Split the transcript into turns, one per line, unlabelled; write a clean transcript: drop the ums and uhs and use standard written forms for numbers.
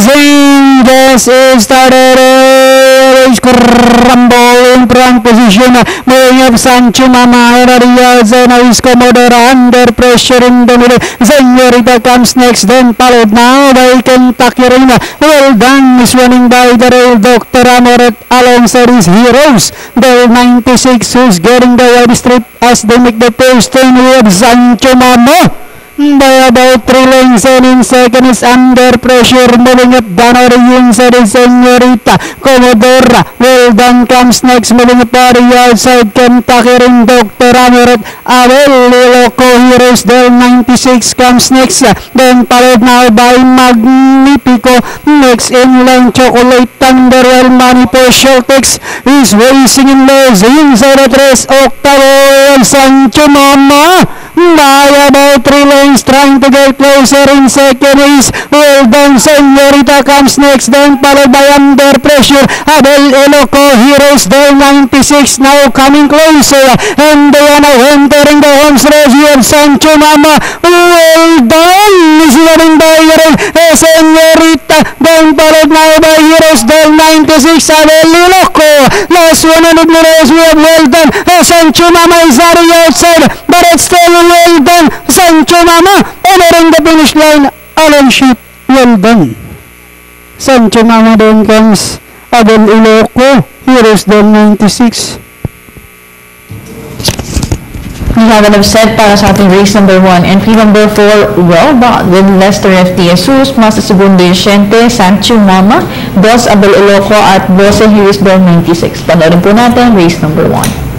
racing just started. Scramble in front position, moving up Sancho Mama, Zena is Commodore under pressure in the middle. Senorita comes next, then followed now by Kentucky Reina. Well done, is running by the rail. Dr. Amoret alongside his heroes. The 96 who's getting the wide strip as they make the first turn. We have Sancho Mama by about 3 lengths, and in second is under pressure, moving up down on the inside is Senorita Commodora. Well done comes next, moving up on the outside, Kentucky Ring, Dr. Amoret, Abel Loco Heroes. Del 96 comes next, then followed now by Magnifico. Next in line, Chocolate Thunder, while Money for Celtics is racing in lows inside the 3 octavo. Sancho Mama by about 3 lengths, trying to get closer in second is well done. Senorita comes next, then followed by under pressure, Abel Eloco Heroes. Del 96 now coming closer, and they are now entering the home stretch here. Sancho Mama, well done, is running by Senorita, then followed now by Heroes. Del 96, Abel Eloco. Last 100 meters, we have well done. Sancho Mama is on the outside, but it's still well done. Sancho Mama entering the finish line. Allen Sheep, well done. Sancho Mama, then comes Abel Eloco Heroes. Del 96.
We have an upset para sa ating race number 1. Entry number 4, Well Bought with Lester F. De Jesus, Mas Segundo Yente, Sancho Mama, Boss Abel Eloco at Boss Heroes. Del 96. Panoorin po natin race number 1.